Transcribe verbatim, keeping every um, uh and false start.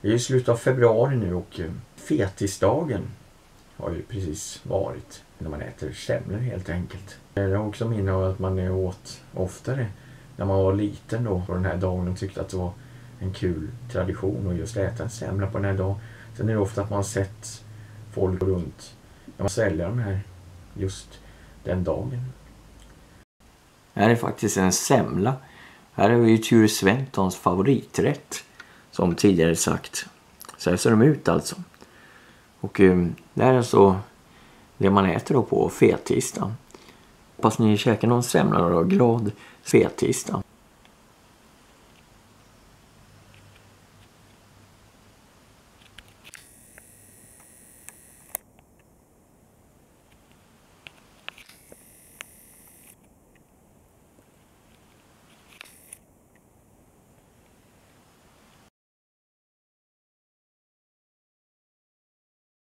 Det är ju slutet av februari nu och fetisdagen har ju precis varit. När man äter semlor helt enkelt. Det har också minne av att man åt oftare när man var liten då på den här dagen och tyckte att det var en kul tradition att just äta en semla på den här dagen. Sen är det ofta att man har sett folk runt när man säljer de här just den dagen. Här är faktiskt en semla. Här är ju Ture Sventons favoriträtt som tidigare sagt. Så här ser de ut alltså. Och um, det här är så det man äter då på fettisdagen. Hoppas ni käkar någon semla då. Glad fettisdag.